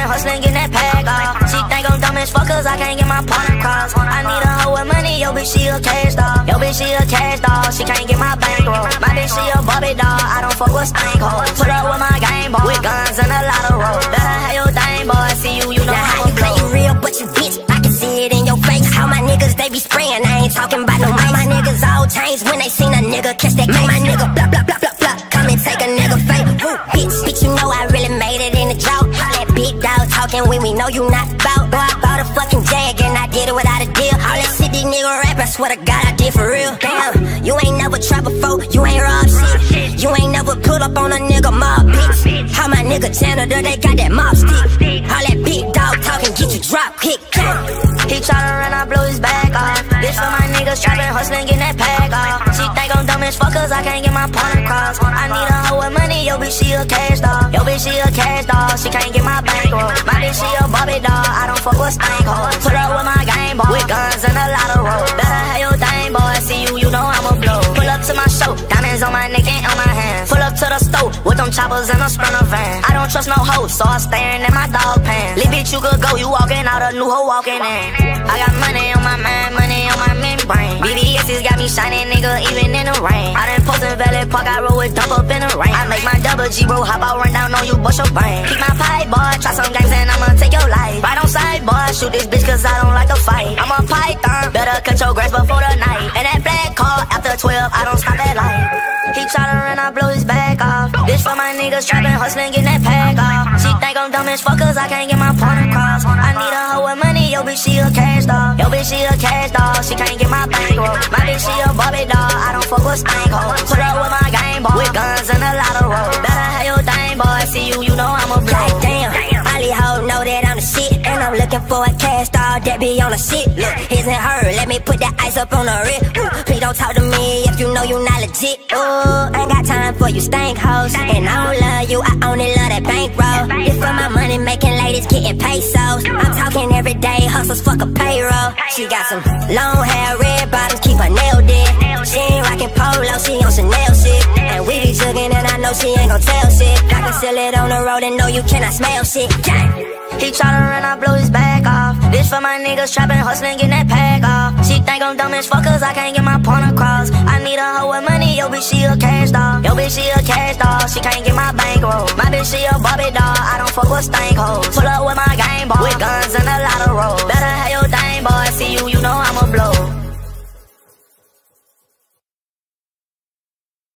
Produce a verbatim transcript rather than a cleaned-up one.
been hustling, getting that pack off. She think I'm dumb as fuck cause I can't get my point across. I need a hoe with money, yo bitch she a cash dog. Yo bitch she a cash dog, she can't get my bankroll. My bitch she a Barbie doll, I don't fuck with stank hoes. Put up with my game boy, with guns and a lot of road. Better have your thing boy, see you, you know now how you play you real but you bitch, I can see it in your face. How my niggas they be spraying, I ain't talking about no mice. My niggas all changed when they seen a nigga catch that case. My nigga blah blah blah blah blah, come and take a nigga fake. Woo, bitch, bitch you know I really made it in the drought. All that big dog talking when we know you not bout. Boy I bought a fucking Jag and I did it without a deal. All that shit these nigga rap, I swear to God I did for real. Damn, you ain't never tried before, you ain't robbed shit. You ain't never pulled up on a nigga mob, bitch. How my nigga janitor, they got that mob stick. All that big dog talking, get you drop kick. He tryna run, I blow his back off. This for my niggas trapping, hustling, getting that pack off. She think I'm dumb as fuck cause I can't get my point across. I need a hoe with money, yo bitch she a cash dog. Yo bitch she a cash dog, she can't get my bankroll. My bitch she a Barbie doll, I don't fuck with stank hoes. Put up with my game boy, with guns and a lot of road. Better have your thing boy, see you, you know I'ma blow. Pull up to my show, diamonds on my neck and on my hands. Pull up to the stove, with them choppers and a sprinter van. I don't trust no hoes, so I'm staring at my dog pants. Little bitch you could go, you walking out, a new hoe walking in. I got money on my mind, money on my membrane. B B S's got me shining, nigga, even in the rain. I done post in Valley Park, I roll with dump up in the rain. I make my double G, bro, hop out, run down on you, bust your brain. Keep my pipe, boy, try some games and I'ma take your life. Right on side, boy, shoot this bitch cause I don't like to fight. I'm a python, better cut your grass before the night. And that black car, after twelve, I don't stop that light. He tryna run, I blow his back off. This for my niggas trapping, hustling, getting that pack off. She think I'm dumb as fuck cause I can't get my point across. I need a hoe with money, yo bitch she a cash dog. Yo bitch she a cash dog, she can't get my bankroll. My bitch she a Barbie doll, I don't fuck with stank hoes. Put up with my game boy, with guns and a lot of road. Better have your thing boy, see you, you know I'ma blow. Like damn, all these hoes know that I'm the shit. And I'm looking for a cash dog that be on the shit. Look, his and her, let me put that ice up on the wrist. Ooh, please don't talk to me if you know you not legit. Ooh, ain't got time for you stank hoes. And I don't love you, I only love that bankroll. This for my money making ladies getting pesos. I'm talking every day, hustles fuck a payroll. She got some long hair, red bottoms, keep her nail dead. She ain't rockin' polo, she on Chanel shit. And we be jugging and I know she ain't gon' tell shit. I can sell it on the road and know you cannot smell shit. He tryna run, I blow his back off. This for my niggas trapping, hustling, getting that pack off. She think I'm dumb as fuck cause I can't get my point across. I need a hoe with money, yo bitch she a cash dog. Yo bitch she a cash dog, she can't get my bankroll. My bitch she a Barbie doll, I don't fuck with stank hoes. Pull up with my game boy,